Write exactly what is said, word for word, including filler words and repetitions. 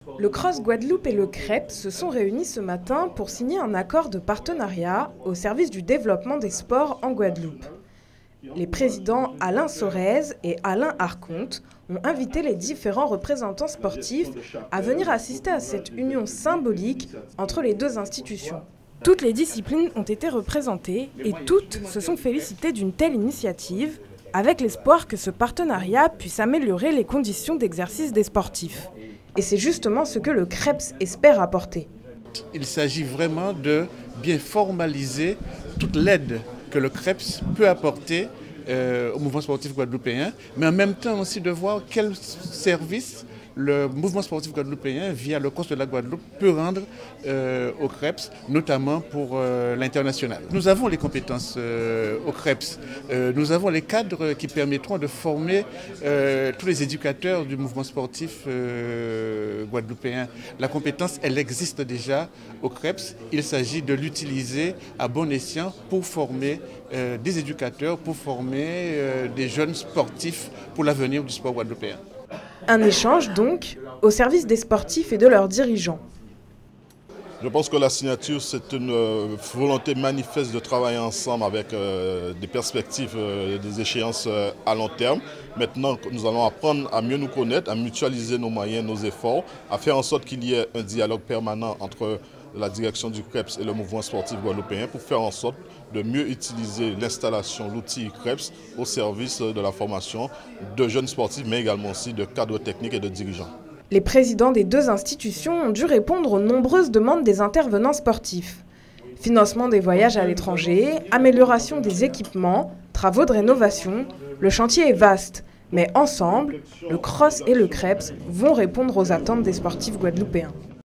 Le Cross Guadeloupe et le CREPS se sont réunis ce matin pour signer un accord de partenariat au service du développement des sports en Guadeloupe. Les présidents Alain Sorez et Alain Arconte ont invité les différents représentants sportifs à venir assister à cette union symbolique entre les deux institutions. Toutes les disciplines ont été représentées et toutes se sont félicitées d'une telle initiative, avec l'espoir que ce partenariat puisse améliorer les conditions d'exercice des sportifs. Et c'est justement ce que le CREPS espère apporter. Il s'agit vraiment de bien formaliser toute l'aide que le CREPS peut apporter euh, au mouvement sportif guadeloupéen, mais en même temps aussi de voir quel service le mouvement sportif guadeloupéen, via le Cross de la Guadeloupe, peut rendre euh, au CREPS, notamment pour euh, l'international. Nous avons les compétences euh, au CREPS, euh, nous avons les cadres qui permettront de former euh, tous les éducateurs du mouvement sportif euh, guadeloupéen. La compétence, elle existe déjà au CREPS, il s'agit de l'utiliser à bon escient pour former euh, des éducateurs, pour former euh, des jeunes sportifs pour l'avenir du sport guadeloupéen. Un échange donc au service des sportifs et de leurs dirigeants. Je pense que la signature, c'est une volonté manifeste de travailler ensemble avec euh, des perspectives, euh, des échéances euh, à long terme. Maintenant, nous allons apprendre à mieux nous connaître, à mutualiser nos moyens, nos efforts, à faire en sorte qu'il y ait un dialogue permanent entre la direction du CREPS et le mouvement sportif guadeloupéen pour faire en sorte de mieux utiliser l'installation, l'outil CREPS au service de la formation de jeunes sportifs, mais également aussi de cadres techniques et de dirigeants. Les présidents des deux institutions ont dû répondre aux nombreuses demandes des intervenants sportifs. Financement des voyages à l'étranger, amélioration des équipements, travaux de rénovation, le chantier est vaste. Mais ensemble, le CROSS et le CREPS vont répondre aux attentes des sportifs guadeloupéens.